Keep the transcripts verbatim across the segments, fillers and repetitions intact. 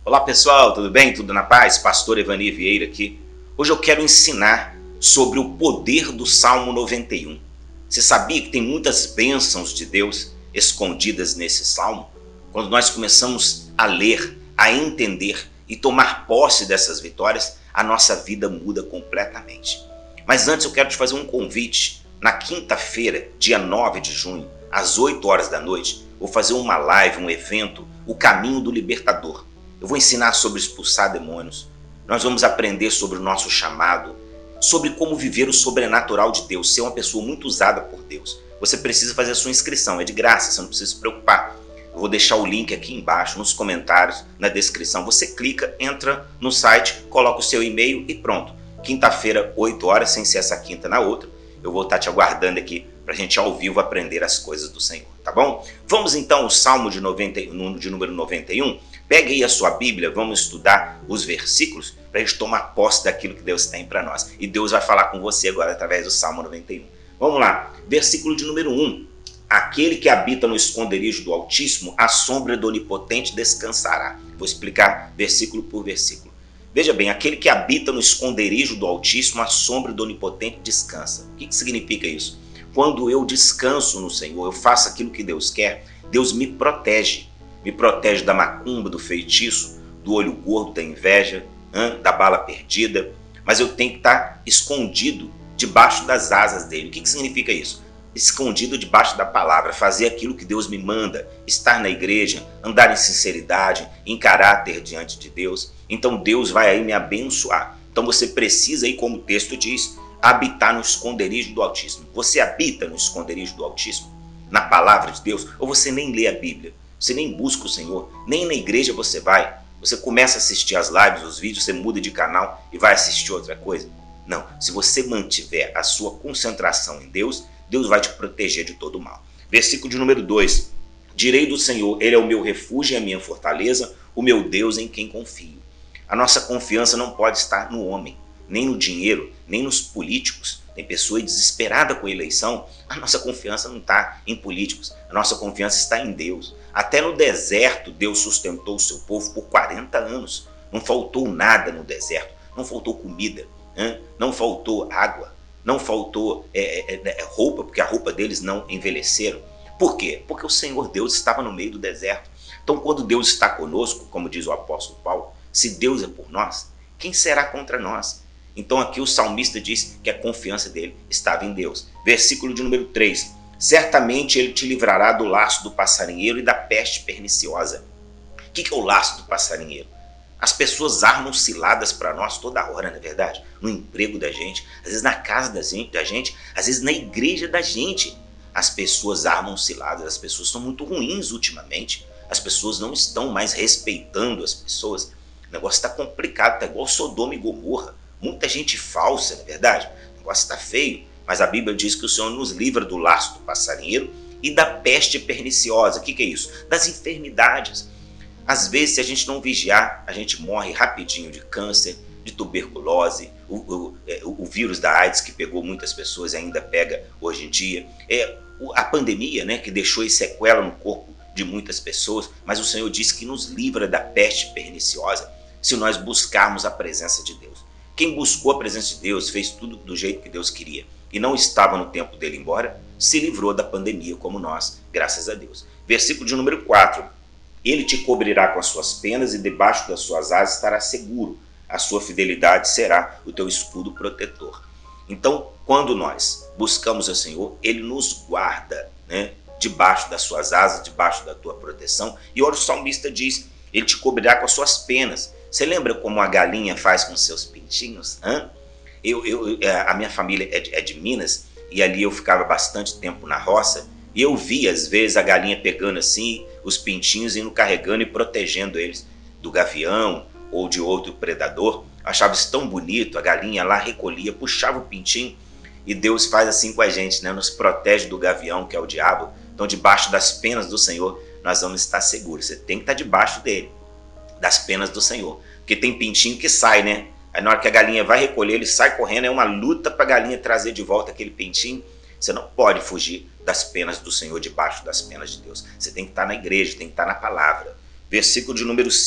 Olá pessoal, tudo bem? Tudo na paz? Pastor Evani Vieira aqui. Hoje eu quero ensinar sobre o poder do Salmo noventa e um. Você sabia que tem muitas bênçãos de Deus escondidas nesse Salmo? Quando nós começamos a ler, a entender e tomar posse dessas vitórias, a nossa vida muda completamente. Mas antes eu quero te fazer um convite. Na quinta-feira, dia nove de junho, às oito horas da noite, vou fazer uma live, um evento, o Caminho do Libertador. Eu vou ensinar sobre expulsar demônios. Nós vamos aprender sobre o nosso chamado, sobre como viver o sobrenatural de Deus, ser uma pessoa muito usada por Deus. Você precisa fazer a sua inscrição, é de graça, você não precisa se preocupar. Eu vou deixar o link aqui embaixo, nos comentários, na descrição. Você clica, entra no site, coloca o seu e-mail e pronto. Quinta-feira, oito horas, sem ser essa quinta na outra, eu vou estar te aguardando aqui para a gente ao vivo aprender as coisas do Senhor, tá bom? Vamos então ao Salmo de, noventa, de número noventa e um. Pegue aí a sua Bíblia, vamos estudar os versículos para a gente tomar posse daquilo que Deus tem para nós. E Deus vai falar com você agora através do Salmo noventa e um. Vamos lá, versículo de número um. Aquele que habita no esconderijo do Altíssimo, à sombra do Onipotente descansará. Vou explicar versículo por versículo. Veja bem, aquele que habita no esconderijo do Altíssimo, à sombra do Onipotente descansa. O que, que significa isso? Quando eu descanso no Senhor, eu faço aquilo que Deus quer, Deus me protege. Me protege da macumba, do feitiço, do olho gordo, da inveja, hein, da bala perdida. Mas eu tenho que estar escondido debaixo das asas dele. O que, que significa isso? Escondido debaixo da palavra, fazer aquilo que Deus me manda, estar na igreja, andar em sinceridade, em caráter diante de Deus. Então Deus vai aí me abençoar. Então você precisa aí, como o texto diz, habitar no esconderijo do Altíssimo. Você habita no esconderijo do Altíssimo, na palavra de Deus, ou você nem lê a Bíblia? Você nem busca o Senhor, nem na igreja você vai. Você começa a assistir as lives, os vídeos, você muda de canal e vai assistir outra coisa. Não, se você mantiver a sua concentração em Deus, Deus vai te proteger de todo o mal. Versículo de número dois. Direi do Senhor, Ele é o meu refúgio e a minha fortaleza, o meu Deus em quem confio. A nossa confiança não pode estar no homem, nem no dinheiro, nem nos políticos. Tem pessoa desesperada com a eleição, a nossa confiança não está em políticos, a nossa confiança está em Deus. Até no deserto, Deus sustentou o seu povo por quarenta anos. Não faltou nada no deserto, não faltou comida, hein? Não faltou água, não faltou é, é, é, roupa, porque a roupa deles não envelheceram. Por quê? Porque o Senhor Deus estava no meio do deserto. Então, quando Deus está conosco, como diz o apóstolo Paulo, se Deus é por nós, quem será contra nós? Então aqui o salmista diz que a confiança dele estava em Deus. Versículo de número três. Certamente ele te livrará do laço do passarinheiro e da peste perniciosa. O que é o laço do passarinheiro? As pessoas armam ciladas para nós toda hora, não é verdade? No emprego da gente, às vezes na casa da gente, da gente, às vezes na igreja da gente. As pessoas armam ciladas, as pessoas são muito ruins ultimamente. As pessoas não estão mais respeitando as pessoas. O negócio está complicado, está igual Sodoma e Gomorra. Muita gente falsa, não é verdade? O negócio está feio, mas a Bíblia diz que o Senhor nos livra do laço do passarinheiro e da peste perniciosa. O que, que é isso? Das enfermidades. Às vezes, se a gente não vigiar, a gente morre rapidinho de câncer, de tuberculose, o, o, o, o vírus da AIDS que pegou muitas pessoas e ainda pega hoje em dia. É, a pandemia, né, que deixou sequela no corpo de muitas pessoas, mas o Senhor diz que nos livra da peste perniciosa se nós buscarmos a presença de Deus. Quem buscou a presença de Deus, fez tudo do jeito que Deus queria e não estava no tempo dele embora, se livrou da pandemia como nós, graças a Deus. Versículo de número quatro. Ele te cobrirá com as suas penas e debaixo das suas asas estará seguro. A sua fidelidade será o teu escudo protetor. Então, quando nós buscamos o Senhor, Ele nos guarda, né, debaixo das suas asas, debaixo da tua proteção. E olha, o salmista diz, Ele te cobrirá com as suas penas. Você lembra como a galinha faz com seus pintinhos? Hã? Eu, eu, a minha família é de, é de Minas e ali eu ficava bastante tempo na roça e eu via às vezes a galinha pegando assim os pintinhos, indo carregando e protegendo eles do gavião ou de outro predador. Eu achava isso tão bonito, a galinha lá recolhia, puxava o pintinho e Deus faz assim com a gente, né? Nos protege do gavião que é o diabo. Então debaixo das penas do Senhor nós vamos estar seguros. Você tem que estar debaixo dele, das penas do Senhor. Porque tem pintinho que sai, né? Aí na hora que a galinha vai recolher, ele sai correndo, é uma luta para a galinha trazer de volta aquele pintinho. Você não pode fugir das penas do Senhor, debaixo das penas de Deus. Você tem que estar na igreja, tem que estar na palavra. Versículo de número cinco.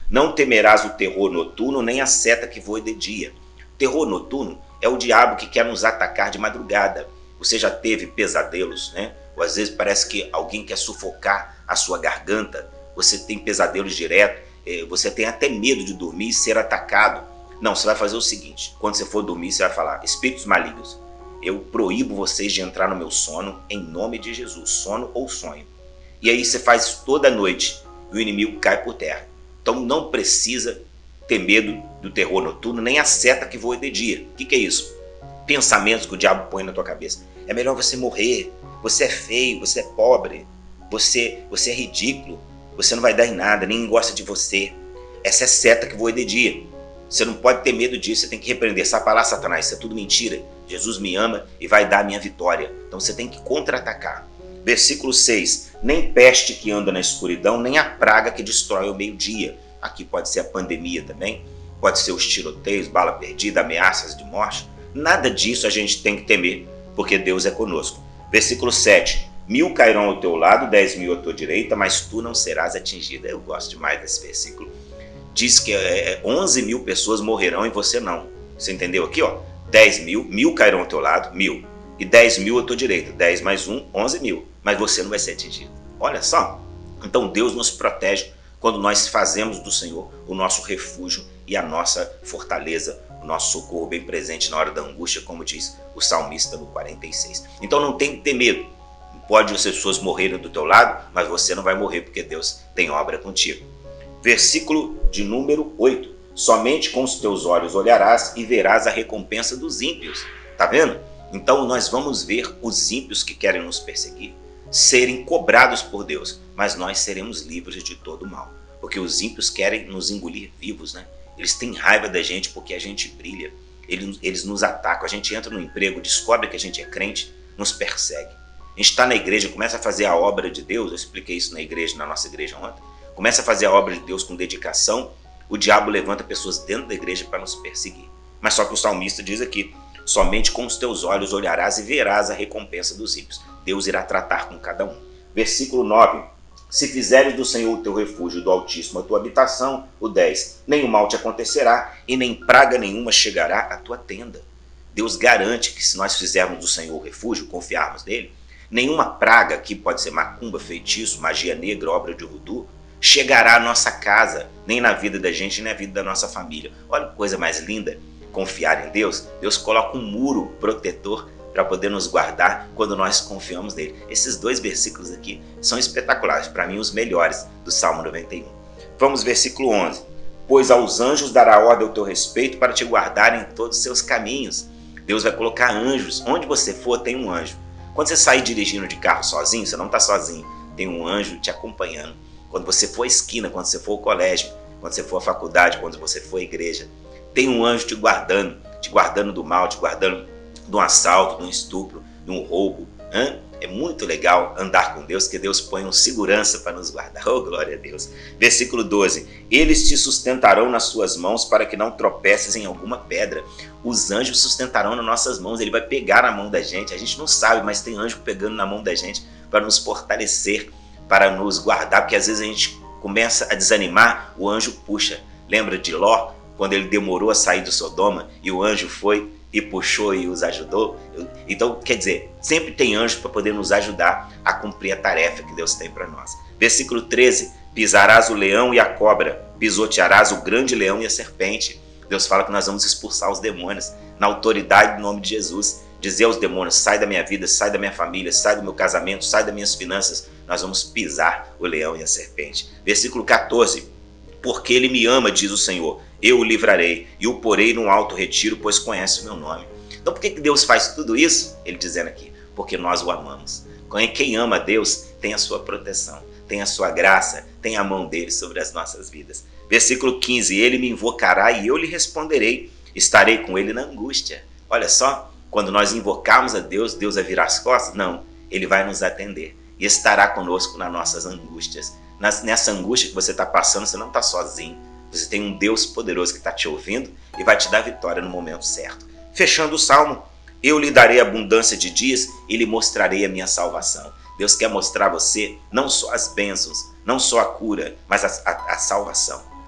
Não temerás o terror noturno, nem a seta que voa de dia. Terror noturno é o diabo que quer nos atacar de madrugada. Você já teve pesadelos, né? Ou às vezes parece que alguém quer sufocar a sua garganta. Você tem pesadelos direto, você tem até medo de dormir e ser atacado. Não, você vai fazer o seguinte, quando você for dormir, você vai falar: espíritos malignos, eu proíbo vocês de entrar no meu sono em nome de Jesus, sono ou sonho. E aí você faz isso toda noite e o inimigo cai por terra. Então não precisa ter medo do terror noturno, nem a seta que voa de dia. O que, que é isso? Pensamentos que o diabo põe na tua cabeça. É melhor você morrer, você é feio, você é pobre, você, você é ridículo, você não vai dar em nada, ninguém gosta de você. Essa é seta que voa de dia. Você não pode ter medo disso, você tem que repreender. Sapalar, Satanás, isso é tudo mentira. Jesus me ama e vai dar a minha vitória. Então você tem que contra-atacar. Versículo seis. Nem peste que anda na escuridão, nem a praga que destrói ao meio-dia. Aqui pode ser a pandemia também, pode ser os tiroteios, bala perdida, ameaças de morte. Nada disso a gente tem que temer, porque Deus é conosco. Versículo sete. Mil cairão ao teu lado, dez mil à tua direita, mas tu não serás atingida. Eu gosto demais desse versículo. Diz que é, onze mil pessoas morrerão e você não. Você entendeu aqui? Ó? dez mil, mil cairão ao teu lado, mil. E dez mil à tua direita. dez mais um, onze mil. Mas você não vai ser atingido. Olha só. Então Deus nos protege quando nós fazemos do Senhor o nosso refúgio e a nossa fortaleza, o nosso socorro bem presente na hora da angústia, como diz o salmista no quarenta e seis. Então não tem que ter medo. Pode as pessoas morrerem do teu lado, mas você não vai morrer porque Deus tem obra contigo. Versículo de número oito. Somente com os teus olhos olharás e verás a recompensa dos ímpios. Tá vendo? Então nós vamos ver os ímpios que querem nos perseguir serem cobrados por Deus, mas nós seremos livres de todo o mal. Porque os ímpios querem nos engolir vivos, né? Eles têm raiva da gente porque a gente brilha. Eles, eles nos atacam. A gente entra no emprego, descobre que a gente é crente, nos persegue. A gente está na igreja, começa a fazer a obra de Deus. Eu expliquei isso na igreja, na nossa igreja ontem. Começa a fazer a obra de Deus com dedicação. O diabo levanta pessoas dentro da igreja para nos perseguir. Mas só que o salmista diz aqui: somente com os teus olhos olharás e verás a recompensa dos ímpios. Deus irá tratar com cada um. Versículo nove. Se fizeres do Senhor o teu refúgio, do Altíssimo a tua habitação. O dez. Nenhum mal te acontecerá e nem praga nenhuma chegará à tua tenda. Deus garante que se nós fizermos do Senhor o refúgio, confiarmos nele, nenhuma praga, que pode ser macumba, feitiço, magia negra, obra de voodoo, chegará à nossa casa, nem na vida da gente, nem na vida da nossa família. Olha que coisa mais linda, confiar em Deus. Deus coloca um muro protetor para poder nos guardar quando nós confiamos nele. Esses dois versículos aqui são espetaculares, para mim os melhores do Salmo noventa e um. Vamos, versículo onze. Pois aos anjos dará ordem ao teu respeito para te guardarem em todos os seus caminhos. Deus vai colocar anjos. Onde você for, tem um anjo. Quando você sair dirigindo de carro sozinho, você não está sozinho. Tem um anjo te acompanhando. Quando você for à esquina, quando você for ao colégio, quando você for à faculdade, quando você for à igreja, tem um anjo te guardando, te guardando do mal, te guardando de um assalto, de um estupro, de um roubo. Hã? É muito legal andar com Deus, que Deus põe um segurança para nos guardar. Oh, glória a Deus. Versículo doze. Eles te sustentarão nas suas mãos para que não tropeces em alguma pedra. Os anjos sustentarão nas nossas mãos. Ele vai pegar na mão da gente. A gente não sabe, mas tem anjo pegando na mão da gente para nos fortalecer, para nos guardar, porque às vezes a gente começa a desanimar, o anjo puxa. Lembra de Ló, quando ele demorou a sair do Sodoma e o anjo foi e puxou e os ajudou? Então, quer dizer, sempre tem anjo para poder nos ajudar a cumprir a tarefa que Deus tem para nós. Versículo treze. Pisarás o leão e a cobra, pisotearás o grande leão e a serpente. Deus fala que nós vamos expulsar os demônios na autoridade do nome de Jesus. Dizer aos demônios: sai da minha vida, sai da minha família, sai do meu casamento, sai das minhas finanças. Nós vamos pisar o leão e a serpente. Versículo quatorze. Porque ele me ama, diz o Senhor, eu o livrarei e o porei num alto retiro, pois conhece o meu nome. Então por que Deus faz tudo isso? Ele dizendo aqui: porque nós o amamos. Quem ama a Deus tem a sua proteção, tem a sua graça, tem a mão dele sobre as nossas vidas. Versículo quinze. Ele me invocará e eu lhe responderei, estarei com ele na angústia. Olha só, quando nós invocarmos a Deus, Deus vai virar as costas? Não, ele vai nos atender e estará conosco nas nossas angústias. Nessa angústia que você está passando, você não está sozinho. Você tem um Deus poderoso que está te ouvindo e vai te dar vitória no momento certo. Fechando o salmo: eu lhe darei abundância de dias e lhe mostrarei a minha salvação. Deus quer mostrar a você não só as bênçãos, não só a cura, mas a, a, a salvação.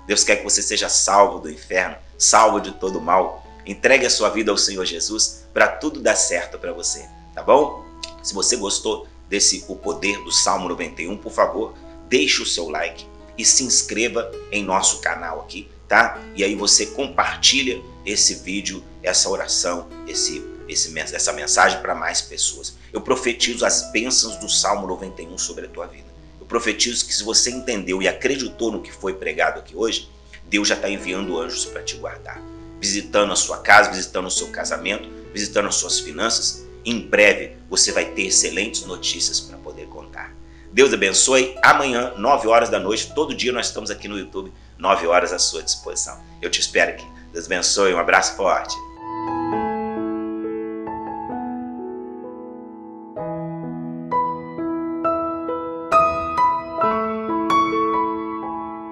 Deus quer que você seja salvo do inferno, salvo de todo mal. Entregue a sua vida ao Senhor Jesus para tudo dar certo para você, tá bom? Se você gostou desse O Poder do Salmo noventa e um, por favor, deixe o seu like e se inscreva em nosso canal aqui, tá? E aí você compartilha esse vídeo, essa oração, esse, esse, essa mensagem para mais pessoas. Eu profetizo as bênçãos do Salmo noventa e um sobre a tua vida. Eu profetizo que se você entendeu e acreditou no que foi pregado aqui hoje, Deus já está enviando anjos para te guardar, visitando a sua casa, visitando o seu casamento, visitando as suas finanças. Em breve você vai ter excelentes notícias para poder contar. Deus abençoe. Amanhã, nove horas da noite, todo dia nós estamos aqui no YouTube, nove horas à sua disposição. Eu te espero aqui. Deus abençoe. Um abraço forte.